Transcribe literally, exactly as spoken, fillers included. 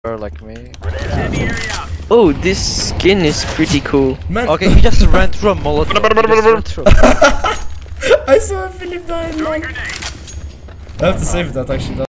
like me. Oh, this skin is pretty cool. Man. Okay, he just ran through a molotov. I saw Philip die. I have to save that actually.